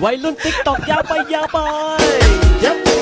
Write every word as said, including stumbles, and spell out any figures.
วัยรุ่นติ๊กตอกยาวไปยาวไปยับ